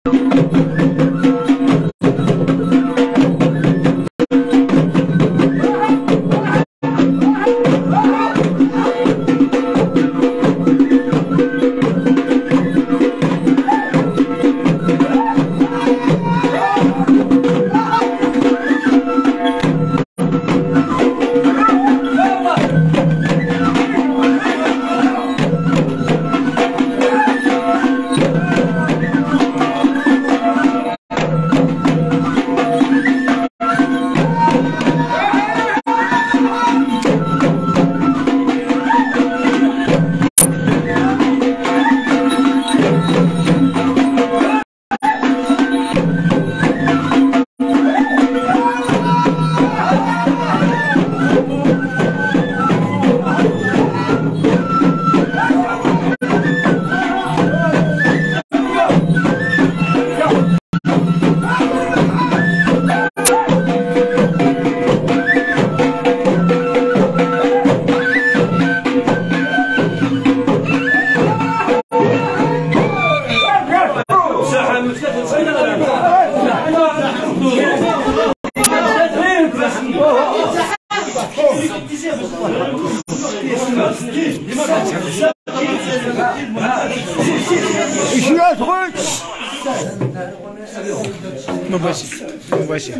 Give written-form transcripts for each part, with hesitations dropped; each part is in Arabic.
مباشر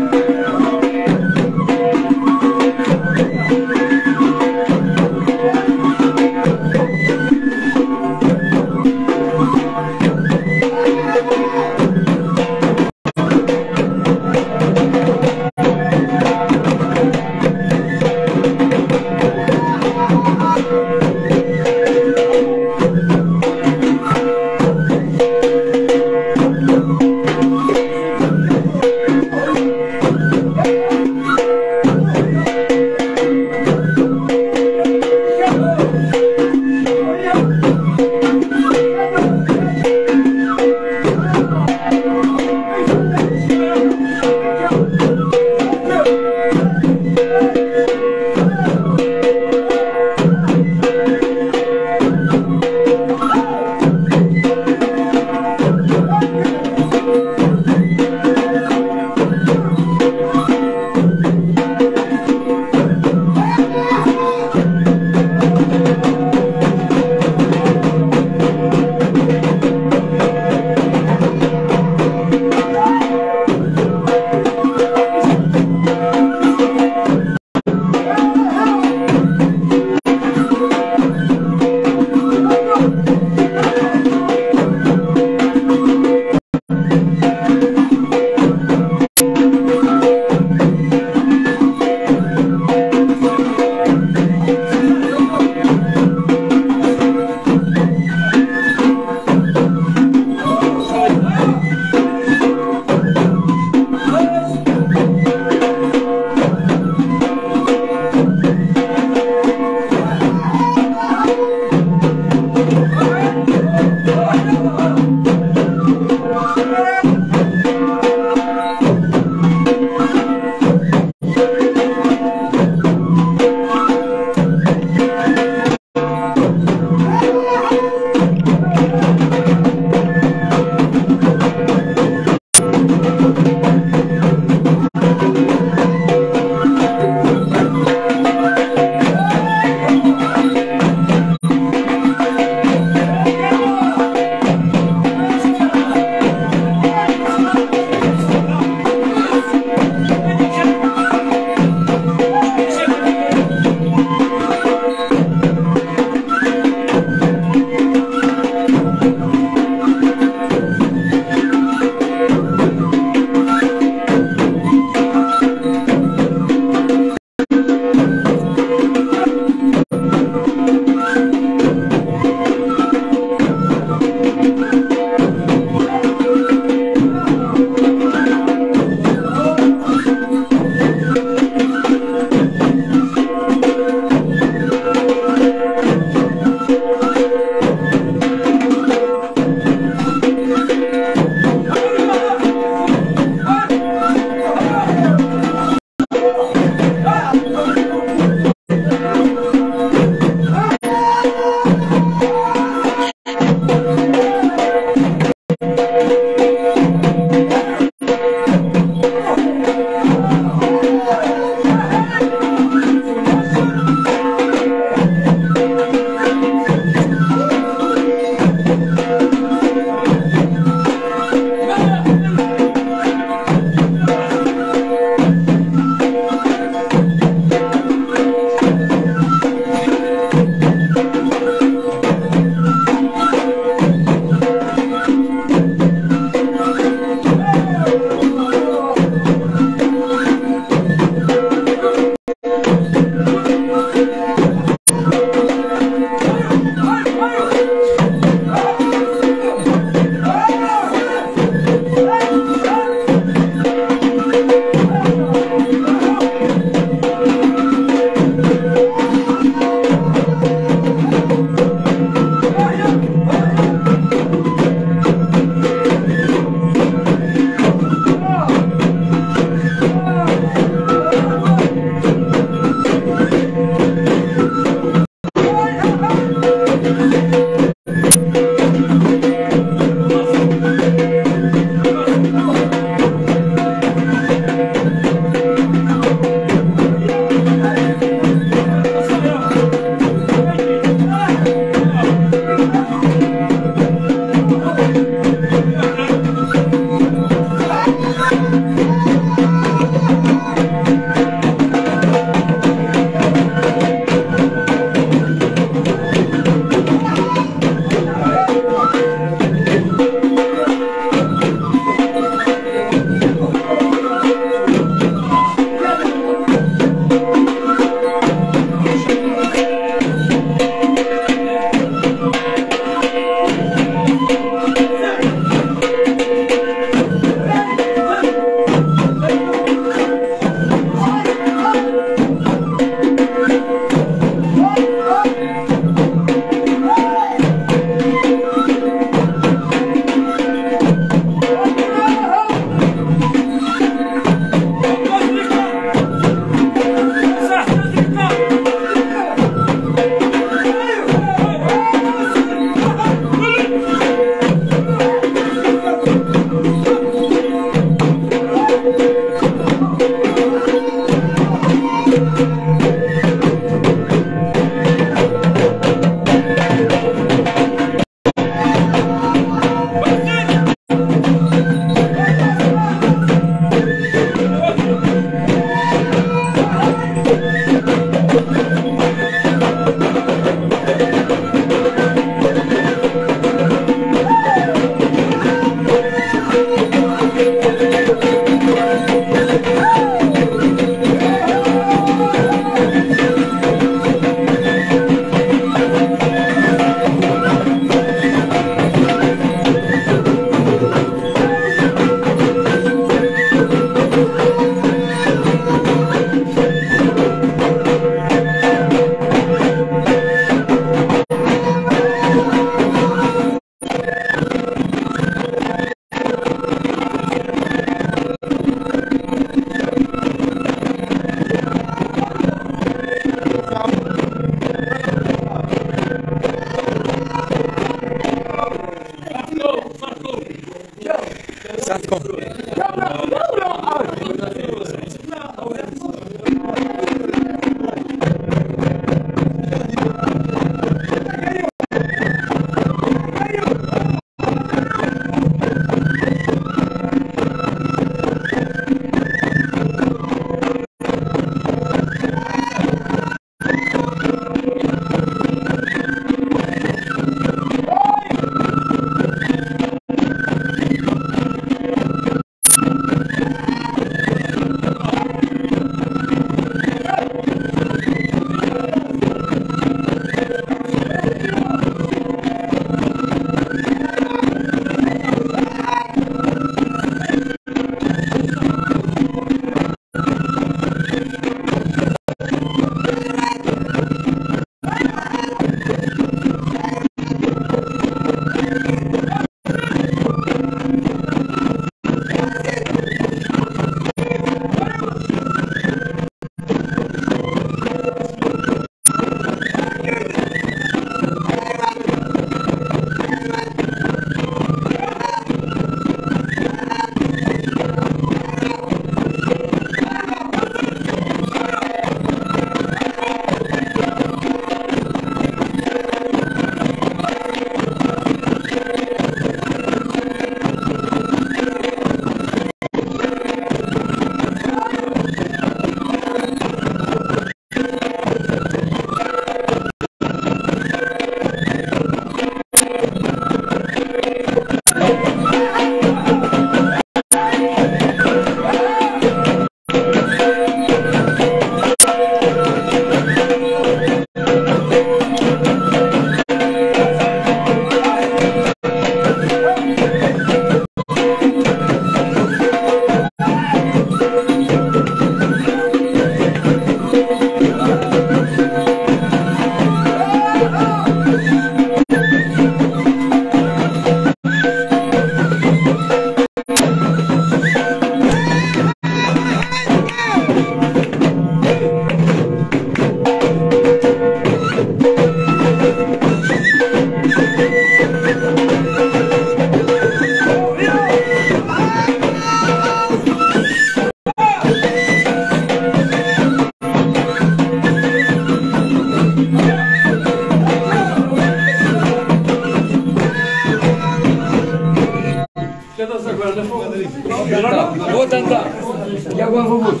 Вот он да. Я вам помогу.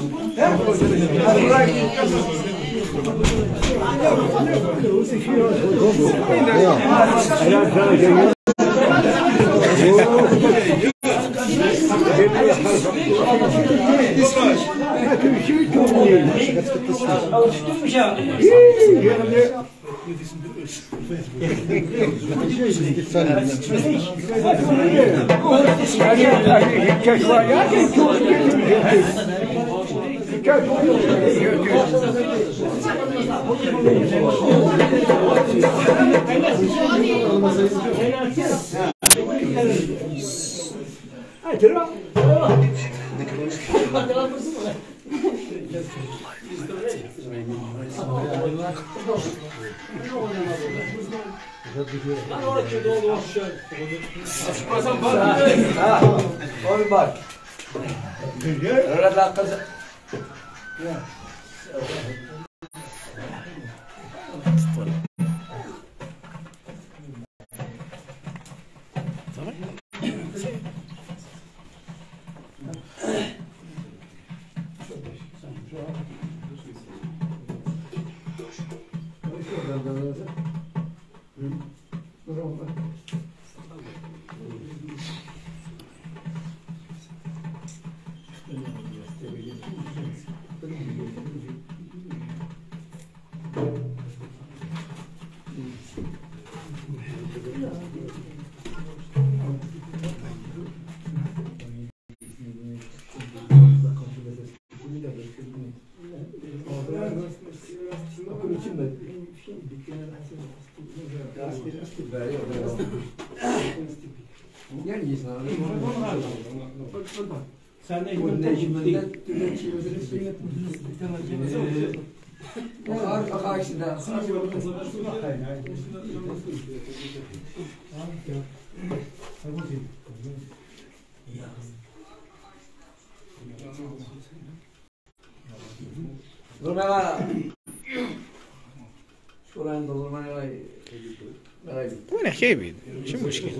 كيبيد ماشي مشكل.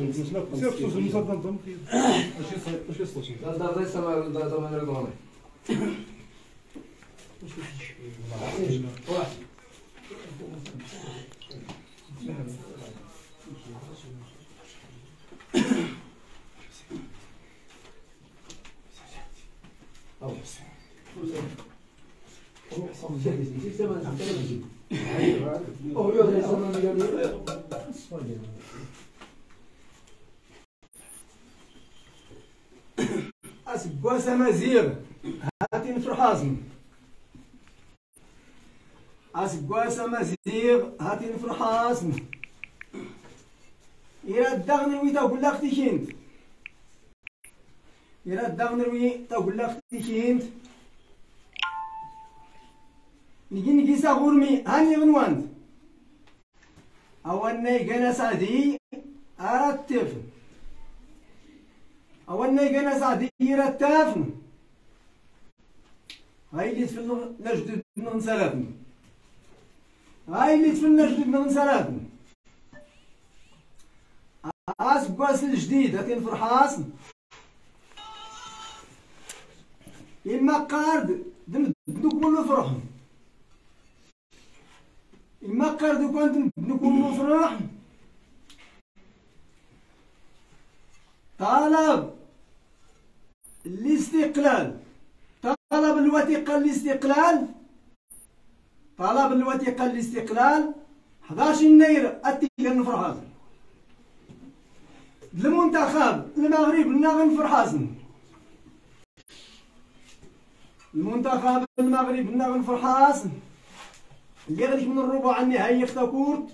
أسقواس مزيغ هاتي نفرحازن. أسقواس مزيغ هاتي نفرحازن. يراد دغنروي تقول لك تكينت. يراد دغنروي تقول لك تكينت. نجي ساغورمي هاني غنواند. أولنا يجينا سعدي أرتفن. أولنا يجينا سعدي يرتفن. هاي اللي تفل نجد ننسلفن. هاي اللي تفل نجد ننسلفن. أسقواس الجديد هاتين فرحاس. إما قارد دمدو كله فرحهم. إما قارد كنت نكون فرح. طلب الاستقلال. طلب الوثيقة الاستقلال. طلب الوثيقة الاستقلال 11 يناير أتيكن فرحاسن. المنتخب المغرب نغن فرحاسن. المنتخب المغرب نغن فرحاسن. اللي غاديك من الربع النهائي اختاكورت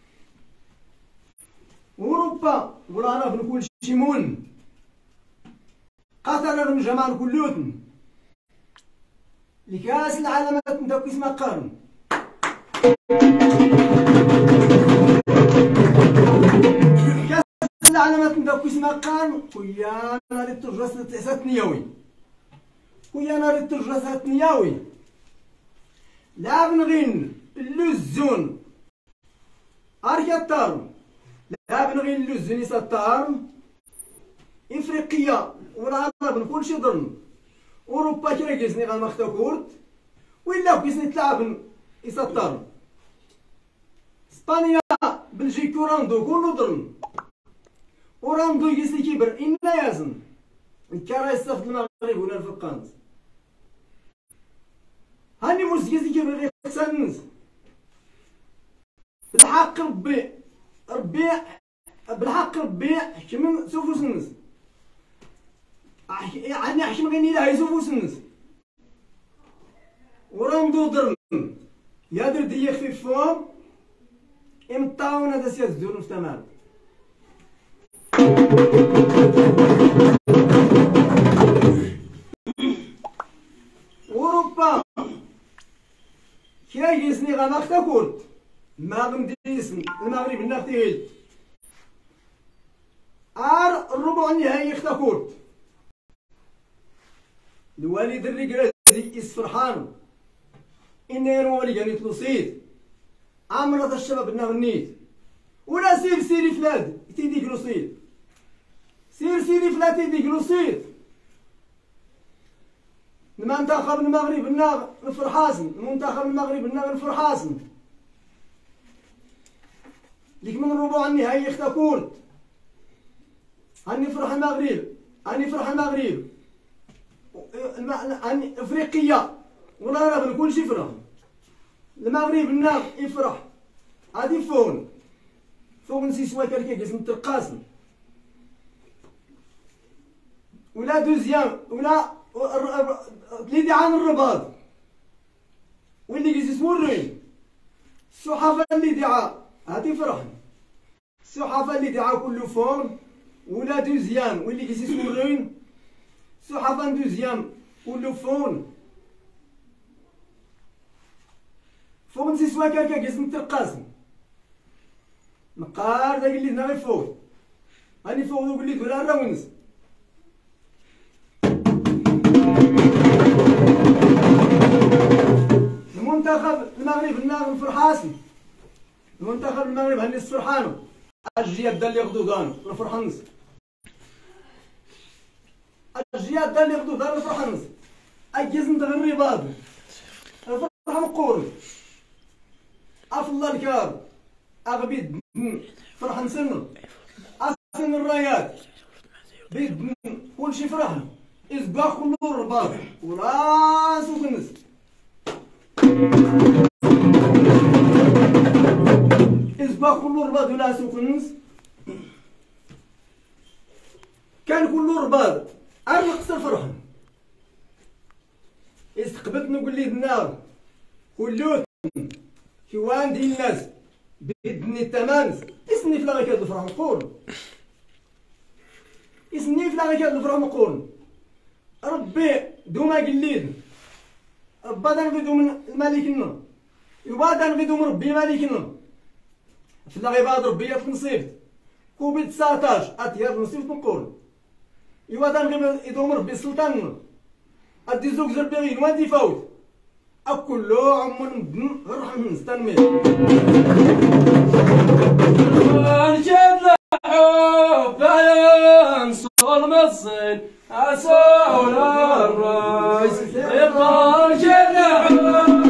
اوروبا ولا انا في كل شي مون قطر من جمال كلوتن لكاس العالم نتاو كيسما قرن كاس العالم نتاو كيسما قرن كويا ناري الترجاس تساتنياوي كويا ناري الترجاس تساتنياوي لا بنغين اللزون اركاتارم لا بنغين اللزون يساتارم افريقيا ولا عرب كلشي ضرن اوروبا كرا كيزني غنمختو كورت ولا كيزني تلعب يساتارم اسبانيا بلجيكا وراندو كله ضرن وراندو يجلس كيبر إنا يازن الكرا يستفد المغرب ولا الفرقانت هاني موسيقى كيبر يقسنس بالحق ربي بالحق ربي حكم سوفو سنس يعني حكم غني لا يسوفو سنس وراندو درن يادر دي يخفيف فوم امطاونا دا سياس دون في تمام اوروبا كي يسني غناختا كورت ما غنديسن المغرب ناختيل الربع النهائي يختا كورت الوالد الركرازي يسفرحان إني نولي يعني تلوصيت عمرة الشباب نغنيت ولا سيري فلاد تيدي كلوصيت سيري فلاد تيدي كلوصيت المنتخب المغرب نفرحاسن المنتخب المغرب نفرحاسن ليك من الربع النهائي يختا كورت هاني فرح المغرب هاني فرح المغرب افريقيا ولا راه كل شي فرح المغرب الناغ يفرح غادي فوق نسي سوا كركا كيس نترقاسن ولا دوزيام ولا اللي دعان الرباط واللي كيس اسمو الرين الصحافة اللي دعا هادي فرح الصحافة اللي دعا كله فون ولا دوزيام واللي كيس اسمو الرين الصحافة دوزيام كله فون فوق نسي سوا كاكا كيس نترقاسن مقار داك اللي دنا غير فوق هاني فوق دوك اللي دولا راونس المنتخب المغرب الناغم فرحاسن المنتخب المغرب هاني فرحانو الجياد دا اللي يغدو دان الفرحنس الجياد دا اللي يغدو دان الفرحنس أجيزن دا الرباط الفرحة مقوري أفضل الكار أغبيد فرحن سنة أسن الرايات بيد كل شي فرحن إزبا كله الرباط وراسو كنس إزبا كله الرباط وراسو كنس كان كله رباط أنا قصر فرحن استقبلت نقول لي النار كلوت كيوان ديال الناس بدني التمانس اسني في لاغي كاد الفرح نقول اسني في لاغي كاد الفرح نقول ربي دوما قليل ربا دنغيدو من مالكنا يبا دنغيدو من ربي مالكنا في لاغي بعد ربي نصيب كوبيد 19 اتيار نصيب نقول يبا دنغيدو من ربي السلطان ادي زوج زربيغين وين تيفاوت أكلو عمر مدن غير حمد نستنمي نجد الحب ينصر مصين عسول الرايس يبقى نجد الحب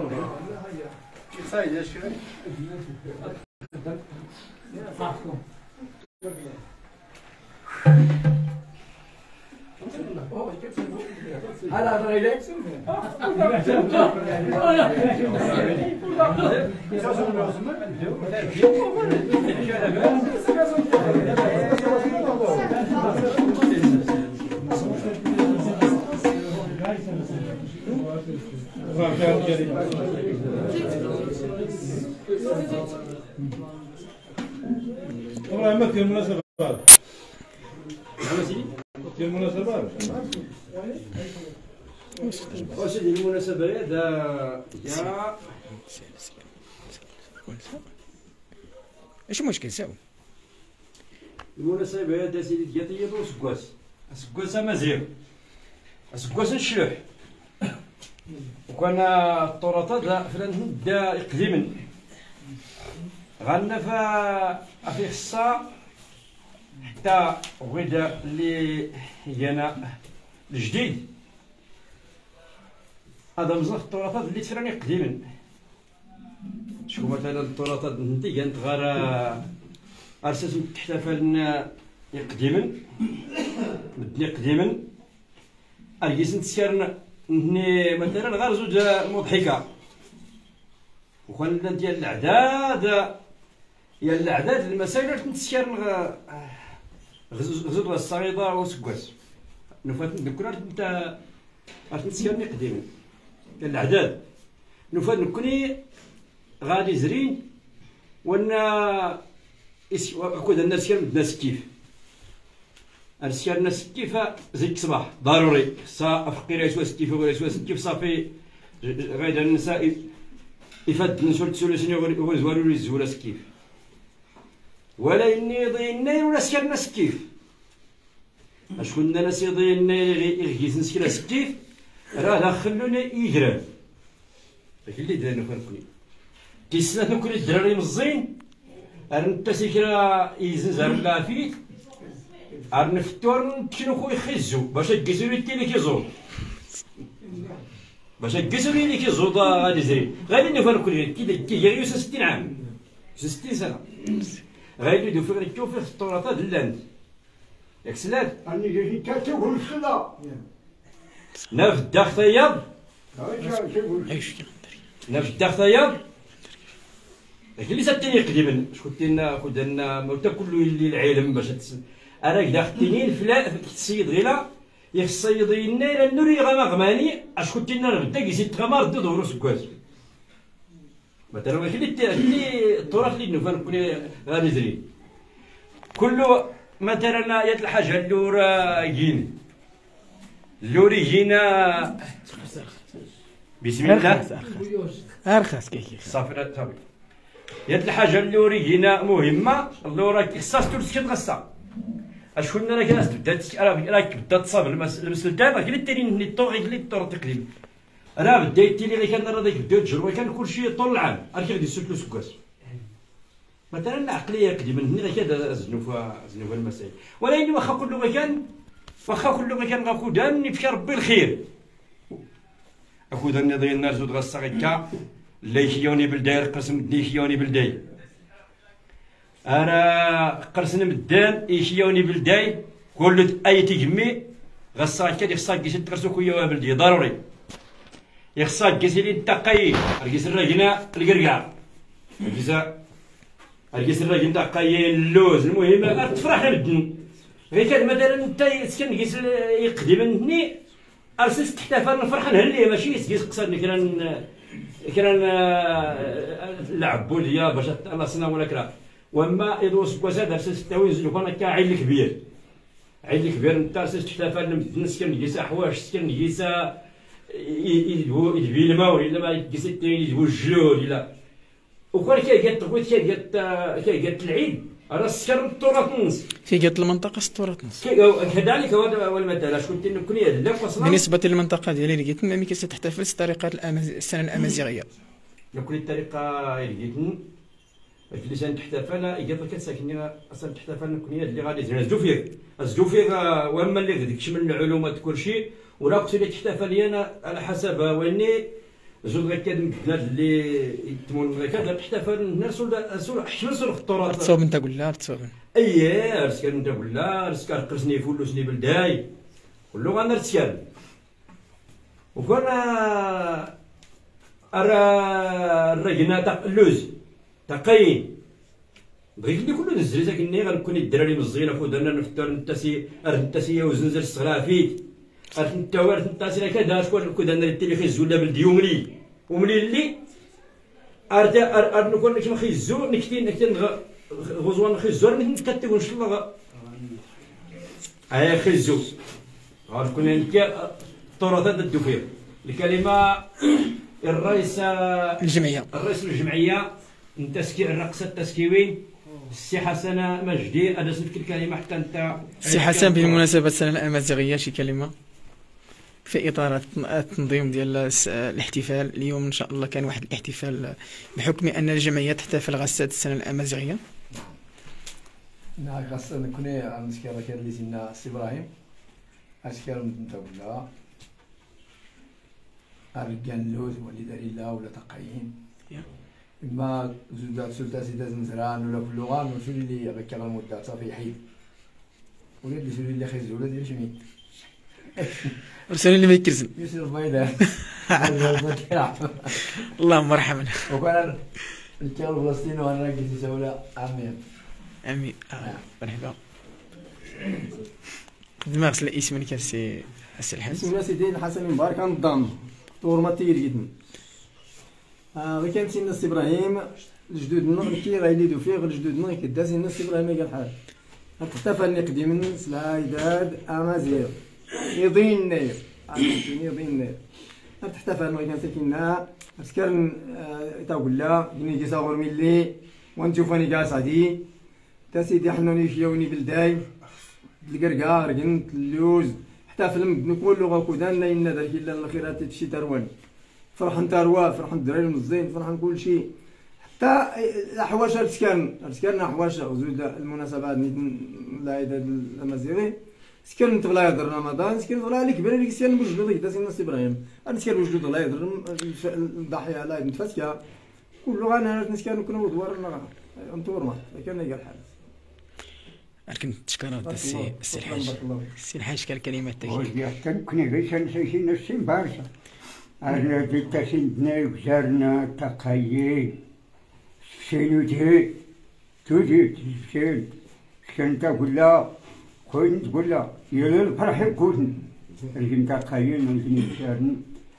هلا غيرك والله ما كاين مناسبات كاين مناسبات واش هذه المناسبة هذا يا اش المشكل ساوي؟ المناسبة هذا سيدي ديال وسكواس سكواس مزيان سكواس نشلوح وكان التراث هذا فلان دا قديما غنى في خصا حتى غدا اللي جانا الجديد هذا مزال التراثات اللي تفراني قديما شكون مثلا التراثات نتي كانت غير ارساس تحتفل قديما بدني قديما ارجيس نتسكرن ني مثلا غير زوج مضحكه وكان ديال الاعداد المسائل نتسكرن غزوه الصعيده وسكواس نفات نذكر انت نتسكرني قديما الاعداد نفاد نكوني غادي زرين وانا كود الناس كان الناس كيف الناس كيف زيك صباح ضروري صا فقير يسوى كيف ولا يسوى كيف صافي غايد النساء يفاد نسول سوليسيون وزوالو لي زولا كيف ولا اني ضيني ولا سكر الناس كيف اشكون الناس يضيني غير نسكر كيف راه خلوني يجرب داك اللي درنا فرقني كيسنات نكون الدراري مزين انت سيكرا يزنزر لا فيت ارن فتور كينو خويا يخزو باش يقيسو لي اللي كيزود باش يقيسو لي اللي كيزود غادي زرين غادي نفرقوا كي يا 60 عام 60 سنه غادي يدو فكره تشوف التراثات اللاند ياك سلات راني جاي كاتب الخلا ناف الداخ طياب ناف الداخ طياب داك اللي ساتني قديما شكون تينا خدنا موتا كله اللي العالم باش انا كدا خديني فلا السيد غيلا يخصيد لنا النوري غماني اشكون تينا غدا كيزيد غمار ضد دروس كواس مثلا ما اللي التراث اللي نفان كوني غادي زرين كله مثلا يد الحاجه اللوريجينا بسم الله ارخص كيكي صافي صافي يد الحاجه اللوريجينا مهمه اللورا خصها ترسكي تغسى اشكون انا كناس بدات راك بدات تصاب المسلتان راه اللي تاني نيطو غير اللي طور تقليم راه بديتي لي كان راه ديك بدات تجربه كان كلشي طول العام راه غادي يسلكو سكاس مثلا العقليه قديما هنا كذا زنوفا المسائل ولكن واخا كل مكان غاكودان يفكر ربي الخير اخوذا ديال الناس زود غاسا غيكا اللي يخيوني بالداير قسم دني يخيوني بالداي انا قرسن مدان يخيوني بالداي كل اي تجمي غاسا غيكا خصها كيس تقرسو خويا بلدي ضروري يخصها كيس لي تقاي ركيس الرجنا القرقع ركيس الرجنا تقاي اللوز المهم تفرح بدن غير كان مثلا انت كان كيس يقدم مني ارسلت تحتفل نفرح نهليه ماشي يسقس قصرني كان لعبوا ليا باش الله سنا ولا كرا واما يدوس كوزاد ارسلت تاويز لو كان عيل كبير انت ارسلت تحتفل الناس كان يجيس حواش كان يجيس يدوي الماء ولا ما يجيس يدوي الجلود ولا وكان كيقات خويا كيقات العيد راه سكر التراث نص في قد المنطقه التراث نص كذلك هو المثل اش كنت نكون لا اصلا بالنسبه للمنطقه ديالي اللي قلت ما كيس تحتفل بطريقه السنه الامازيغيه نكون الطريقه اللي قلت اللي سان تحتفل اذا كتساكني اصلا تحتفل نكون اللي غادي زدو فيه واما اللي غادي تشمل العلومات كلشي ولا كنت اللي تحتفل انا على حسب واني زود غير كاد مدنات اللي يتمون غير كاد تحتفل الناس ولا حشمل سول الخطورات تصوب انت قول تصوب اييه رسكان انت ولا رسكان قرسني فلوسني بلداي كله غنرسكان وكان الرجنا تاع اللوز تقين بغيت لي كله نزري ساكنني غنكون الدراري مزينه فودرنا نفطر نتاسي وزنزل الصغرافيت انت وارث نتاسي كذا شكون كنا نريتي خيزو ولا بلدي وملي اللي نكون كيما خيزو نكتين غزوان خيزو نكتب ونشلغ هاي خيزو غنكون انت التراثات الدفير الكلمه الرئيس الجمعيه نتسكي الرقصه التسكيوين السي حسن مجدي انا نفكر الكلمه حتى انت السي حسن بمناسبه السنه الامازيغيه شي كلمه في اطار التنظيم ديال الاحتفال اليوم ان شاء الله كان واحد الاحتفال بحكم ان الجمعيه تحتفل غسات السنه الامازيغيه. نعم غسات كنا نسكر كان اللي سينا السي ابراهيم اسكر نتا ولا ارجان لوز ولي داري الله ولا تقيين ما زودات سلطه سيدات مزران ولا في اللغه نمشيو اللي غير المده صافي حيد ولا اللي اللي خيزو ولا ديال شميت رسالة اللي ما يكرزن يسير بيضاء اللهم مرحبا وكان الكيل فلسطين وانا راكي تسولا امين امين مرحبا دماغ سلا اسمك كان سي الحسن اسمنا سيدي الحسن مبارك نظام طورماتي جديد غير كان سيدنا السي ابراهيم الجدود كي غايليدو فيه الجدود كدا سيدنا السي ابراهيم قال حال احتفل قديم سلايداد امازيغ يضين نير يضين نير تحتفل ما كان ساكننا سكرن تاولا كني كي صغر ملي ونشوفني جالس عادي تا سيدي حنا نمشيوني بلداي الكركار رقنت اللوز احتفل نقول له غاكودان لنا داك الا الخيرات تشي تروان فرحان تروا فرحان الدراري مزين فرحان كل شيء حتى الحواشة سكرنا حواشة وزود المناسبات العيد الامازيغي سكن تغلا يهضر رمضان سكن تغلا عليك بان اللي سكن بوجدو داك الناس ابراهيم انا سكن بوجدو الله يهضر الضحيه على متفاتكه كل انا نسكن كنا ودوار نطور ما كان قال الحال لكن تشكر السي الحاج السي الحاج كالكلمات تاعك كنا غير شي نفسي بارسا انا ديك سندنا وزارنا تقايي سينودي تودي سين كنت اقول لا كنت تقول لا يا الفرح يكون كنت تقايي من زارن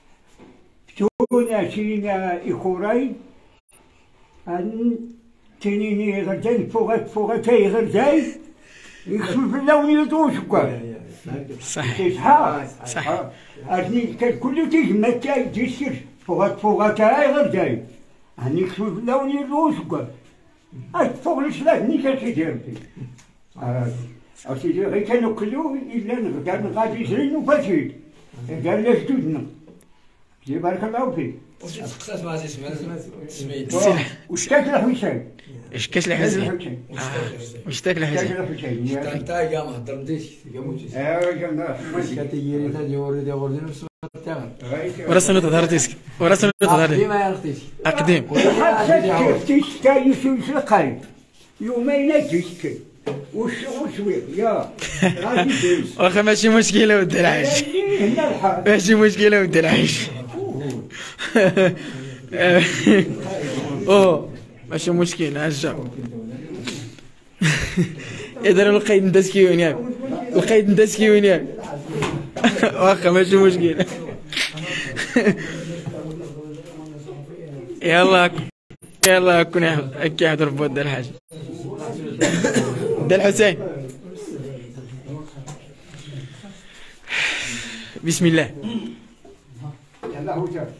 تونا سينا اخوراي ان تنيني غرداي فوق تاي غرداي يخشوا اللون يدوش كاع صحيح صح أرني كل تيجي تاي تيسير فوق تاي غرداي أني يخشوا اللون يدوش كاع فوق الشلاك نيكا تيجي أسيدي غير كانوا كلو إلا كان غادي يجري وفاتيد قال لي جدودنا بارك الله فيك واش تقصات مع سميت واش تاكل حسين اش كاس الحسين واش تاكل الحسين انت كاع ما هضرتيش كتيري تا ديوري ديوري نفس تاعها وراسنا تهضرتيش وراسنا تهضرتيش ديما يرختيش اقدم كيف تايسو القلب يومين تشكي وشوي يا غادي واخا ماشي مشكله ودي العيش ماشي مشكله ودي العيش اوه ماشي مشكله هجا اذا القيد ندسكي وين ياك القيد ندسكي وين ياك واخا ماشي مشكله يلا كنا هكا يحضر بود الحاج دا الحسين بسم الله يلا هو جا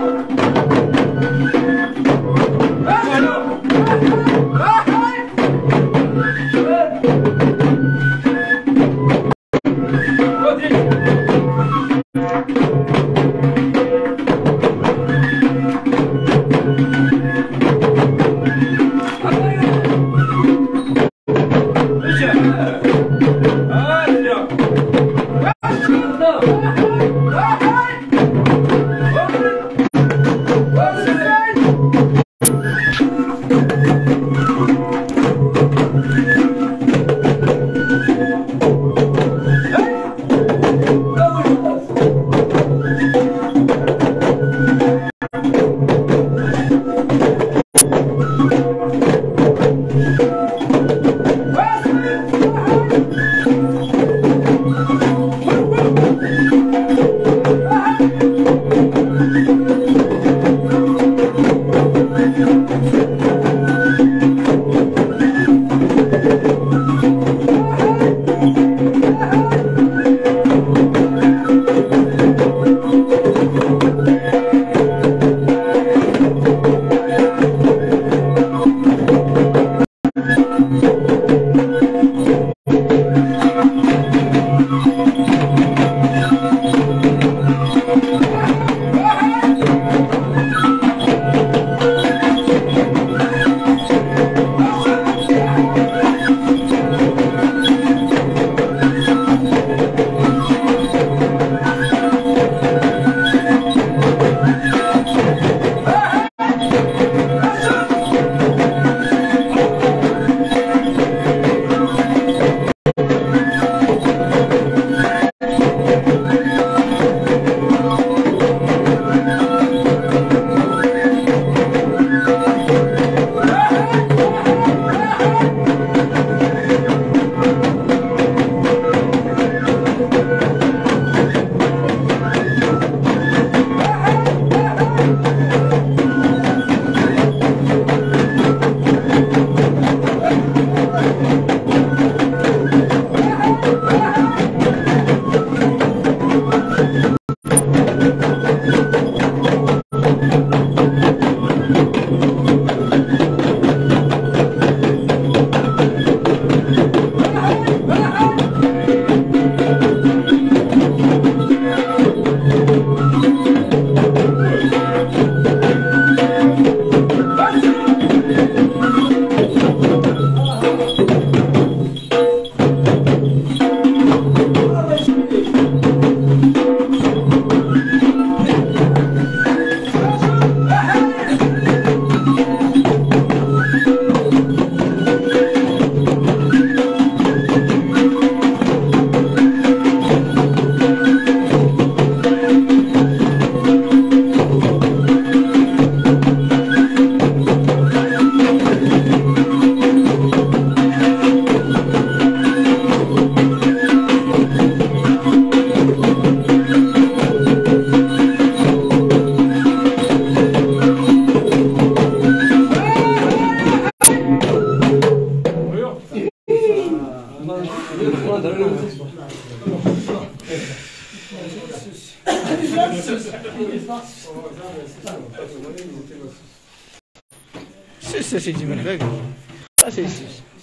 سيس سيدي من باقي سيس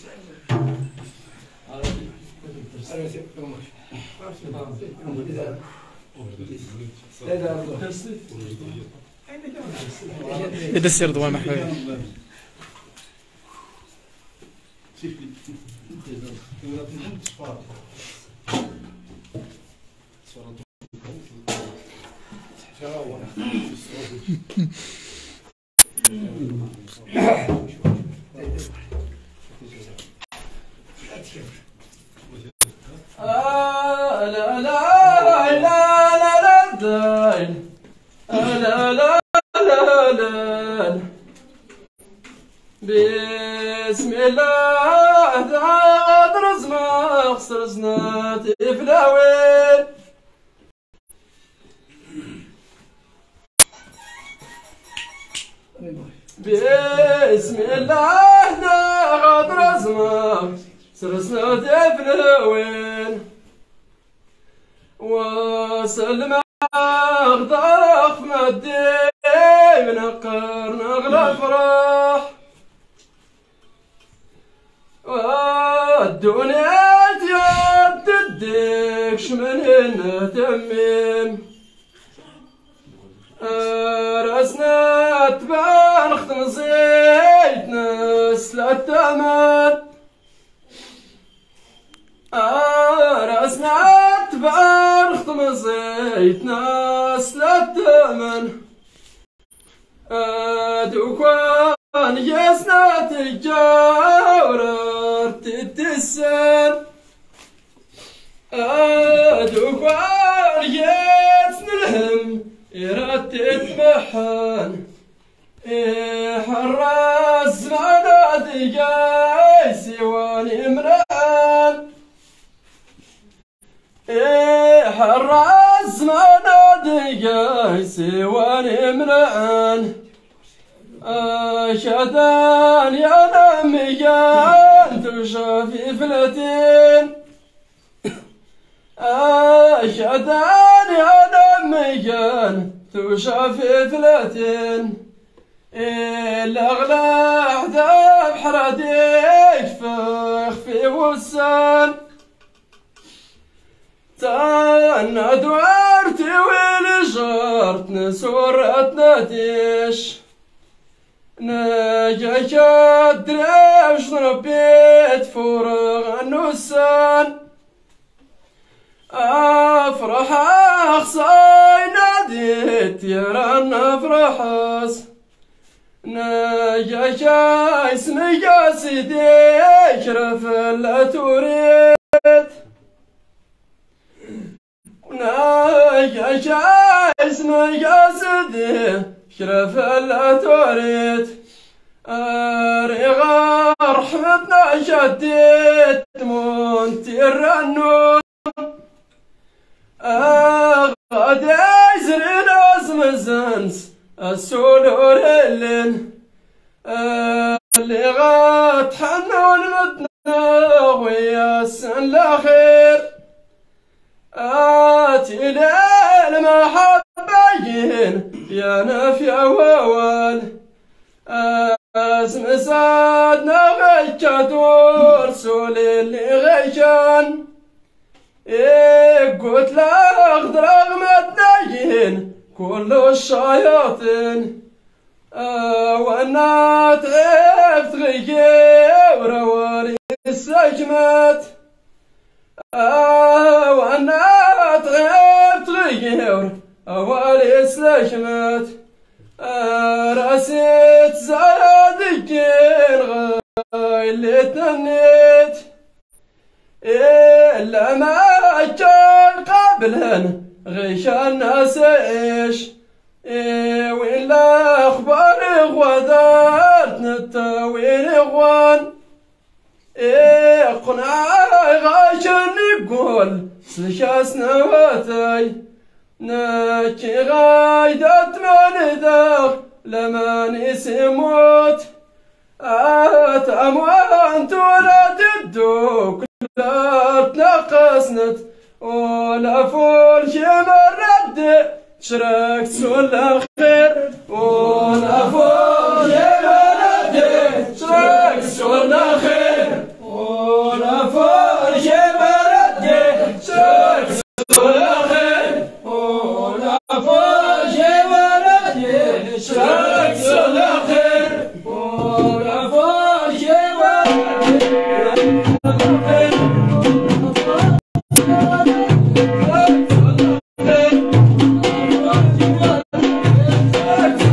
إذا السير ضوء محبوب بسم الله درزنا خسرنا تفلاوين بسم الله درزنا خسرنا تفلاوين وسلم اغدرق في الدين نقر نغلى فرح والدنيا تديكش من هنا تميم راسنا تبان ختم زيت نسل التمن راسنا تبان ختم زيت نسل التمن دوكوان يسنا تجاور تتسن دوكوان يسنا الهم يرتب محن حراس معنا دقاي سواني مران حراس معنا دقاي سواني مران شدان يا نميان تشافي فلتين شدان يا نميان تشافي فلتين الأغلى حذاب حراديك في وسان تانا دوارتي والجارت نسورت نتيش نجاك الدريش نربيت فرغ النسان افرح اخصاي ناديت يرانا افرحس نجاك اسمي سيدي شرف لا تريد نجاك اسمي سيدي شرف لا تريد رغا رحمتنا شديت مونتي الرنون غادي يزرين ازمزنس السولور اللين اللي غاتحنون مدنا ويا السن الاخير اتي ليل محبين يا نافي ووال اسم سادنا غيشات ورسول اللي غيشان قلت لا اخضر مدناين كل الشياطين وانا تعبت غير وري السجمات وانا تعبت غير وري السجمات راسيت زاد الجين اللي تنيت إلا ما كان قبلهن غيش الناس عيش وإلا أخبار غوادات نتاوين غوان قناع غاش نقول سلشاسنا واتاي ناكي غايدات من داخ لما نسيموت أموانت ولا تدوك لا تنقصنت ولا فول شي مرد شركت سول خير ولا فول شي مرد شركت سول خير ولا فول شي مرد شركت سول خير ولا فول شي مرد شركت سول خير ولا فول شي مرد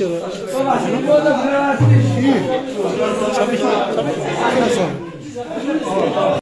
شوف